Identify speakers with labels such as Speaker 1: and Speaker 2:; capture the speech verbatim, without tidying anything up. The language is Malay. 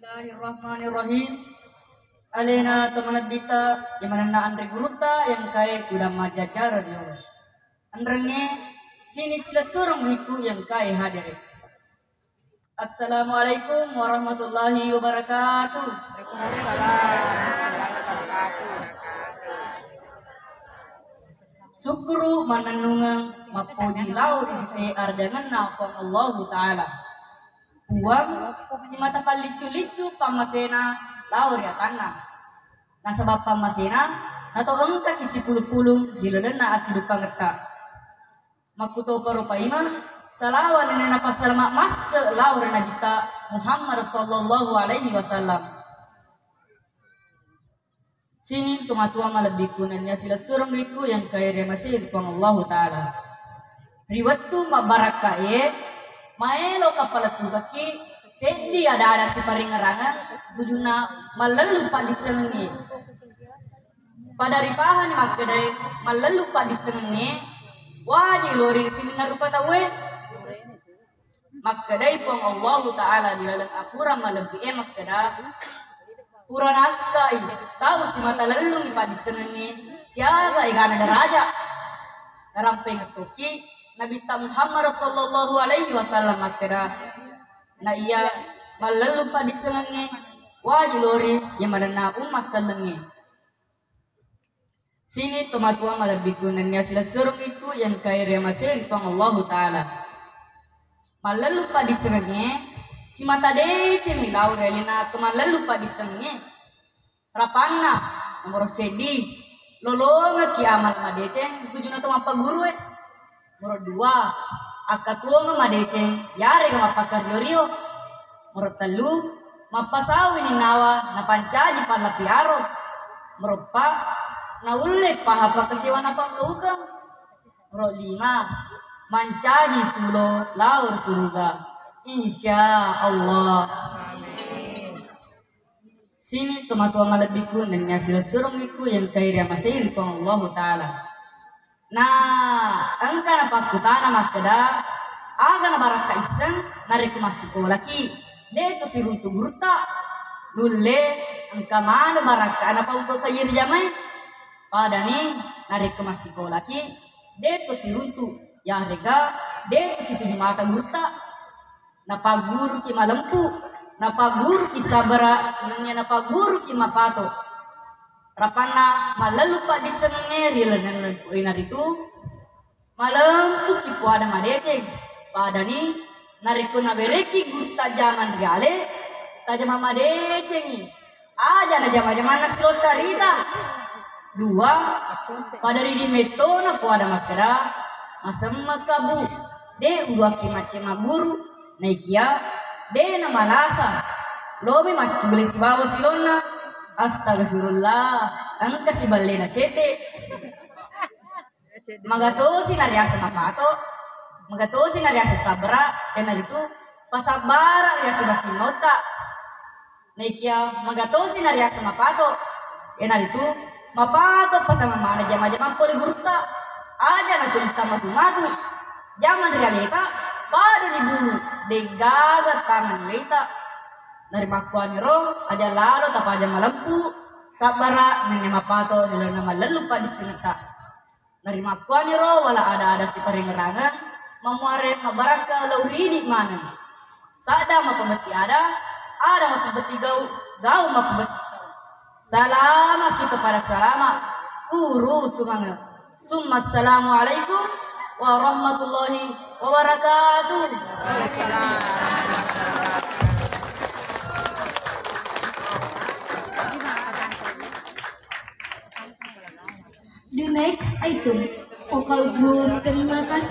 Speaker 1: Bismillahirrahmanirrahim. Alena teman bita yang mana na andre guruta yang kaya udah majajar radio. Andrenge sini sila surung wiku yang kaya hadir. Assalamualaikum warahmatullahi wabarakatuh. Syukru mananungang mapuji lau di sisi arjangan napang Allah Ta'ala. Buang si mata palicu-licu pamasena laur ya tanah. Nah sebab pamasena nato engka kisi puluh-puluh hilolena asidu pangetak. Makuto parupa imam salawan nena pasalma mas laur nabita Muhammad sallallahu alaihi wasallam. Sini tumatua malebih kunanya sila surung liku yang kaya masih pang Allah Ta'ala. Riwatu mabaraka ye maelo kapalatu kaki sedi ada ada si paringerangan tujuna malalu pa disengi pada ripahan makadai malalu pa disengi wajib loring sini narupa tawe makadai pang Allah Ta'ala dilalang akura malabi e makada pura nakai tahu si mata lalu pa disengi siaga igana daraja narampeng toki Nabi Muhammad sallallahu alaihi wasallam makera na iya malalu pa disengenge wajib lori yang mana na umas selenge sini tomatua malabigunan nga sila surung iku yang kaya masih pang Allah Ta'ala malalu pa disengenge si mata dece milaw relina malalu pa disengenge rapanna nomor sedi lolonga kiamat madece tujuh na tumapa guru eh Moro dua, akatua nga madeceng, yari nga mapakar yorio. Moro telu, mapasawi ni nawa na pancaji palapi aro. Moro pa, naule pahapa kasiwa na pangkaukang. Moro lima, mancaji sulo laur suruga. Insya Allah. Sini tumatua malabiku dan ngasila surung iku yang kaya masih pang Allah Ta'ala. Nah, engkau napakutana makada, aga na baraka iseng narik masiko laki. Deto si runtu gurta, nulle engkau mana baraka anak pau kayir jamai. Pada ni narik masiko laki. Deto si runtu ya rega, deto si tujuh mata gurta. Napaguru ki malempu, napaguru ki sabara, nangnya napaguru ki mapato. Rapana malalu pa disengengeri lan ina itu malam tu kipu ada madeceng pada ni nariku na beleki gurta zaman reale tajama madecengi aja na jama jama na silota rita dua pada ridi metona pu ada makada masem makabu de udua ki mace maguru naikia de na malasa lobi mace belis bawa silona astagfirullah angka si balena cete magatosi nariasa mapato magatosi nariasa sabra dan itu pasabara ya tiba sinota naikia magatosi nariasa mapato dan itu mapato patama mana jama-jama poli gurta aja na tulita matu-matu jaman realita pada dibulu degaga tangan leta dari makuan ro aja lalu tak aja malempu sabara nanya mapato nilai nama lalu pa disengeta dari makuan ro wala ada ada si paringerangan mamuare mabaraka lauridi mana sada mapembeti ada ada mapembeti gau gau mapembeti salama kita pada salama uru sumanga summa assalamualaikum warahmatullahi wabarakatuh.
Speaker 2: The next item, vokal group terima kasih.